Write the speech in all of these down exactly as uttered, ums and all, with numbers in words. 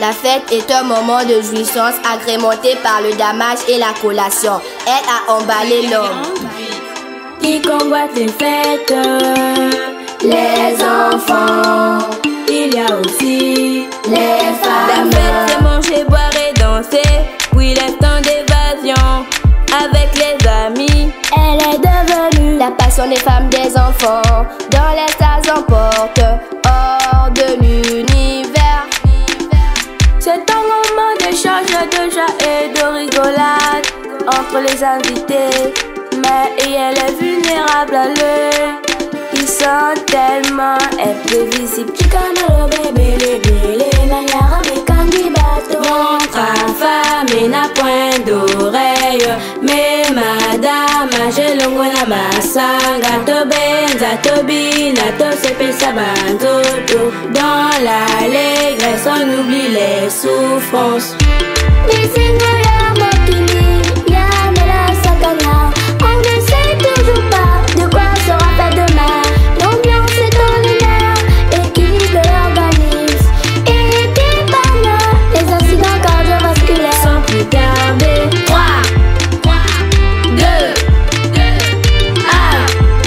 La fête est un moment de jouissance agrémenté par le damage et la collation. Elle a emballé l'homme qui convoite les fêtes, les enfants. Il y a aussi les femmes. La fête c'est manger, boire et danser, puis l'instant d'évasion avec les amis. Elle est devenue la passion des femmes, des enfants. Dans les stars emporte hors de l'univers. C'est un moment d'échange, de joie et de rigolade entre les invités. Mais elle est vulnérable à l'œil. Ils sont tellement imprévisibles. Chicano bébé, les bébés, manières avec candidates. Ventre affamé n'a point d'oreille. Mais madame, j'ai longo na masanga. To benza, to bina, to sepe sabanzoto. Dans l'allégresse, on oublie les souffrances. On ne sait toujours pas de quoi sera fait demain. L'ambiance est dans les nerfs, l'équipe l'organise. Et des panneaux, les incidents cardiovasculaires. Sans plus tarder, trois, deux, un.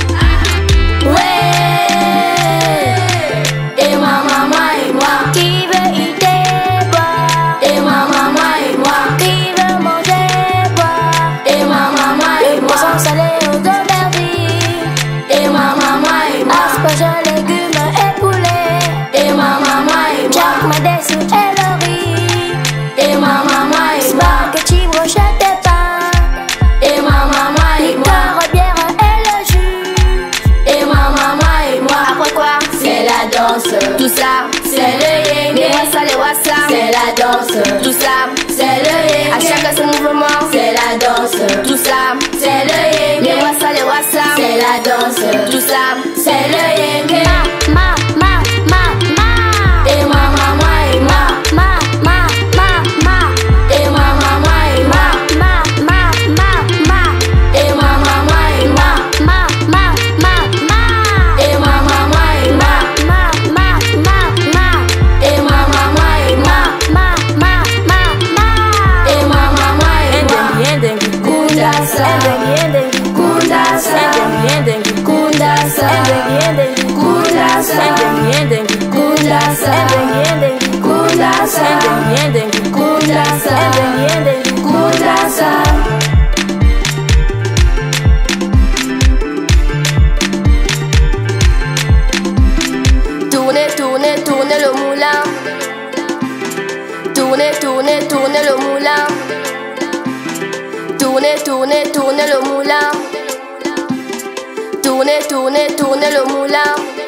Ouais. Et moi, maman et moi, qui veut y boire. Et moi, maman et moi, qui veut manger, boire. Et moi, maman et moi, sans salé aux aubergines. Et moi, maman et moi, asperges, légumes et poulet. Et moi, maman et moi, Jack, Madessu et le riz. Et moi, maman et moi, spaghetti, brochettes et pain. Et moi, maman et moi, liqueur, bière et le jus. Et moi, maman et moi, Après quoi? c'est la danse. Tout ça, C'est le yégué. les wassa, les wassa. C'est la danse. Tout ça, C'est le yégué. à chacun son mouvement. C'est la danse. Tout ça, C'est le les yégué. wassa, les wassa. C'est la danse. Tout ça, C'est le yégué. ma, ma, ma, ma. Et moi, maman et moi. Ma, ma, ma, ma. Et moi, maman et moi. Ma, ma, ma, ma. Et moi, maman et moi. Ma, ma, ma, ma. Et moi, maman et moi. Ma, ma, ma, ma. Et moi, maman et moi. Ma, ma, ma, ma. Et moi, maman et moi. Endengi, Kundasa. endengi, Kundasa. endengi, Kundasa. endengi, Kundasa. endengi, Kundasa. endengi, Kundasa. endengi, Kundasa. endengi. Kundasa. Tournez, tournez, tournez le moulin. Tournez, tournez, tournez le moulin. Tournez, tournez, tournez le moulin. Tournez, tournez, tournez le moulin.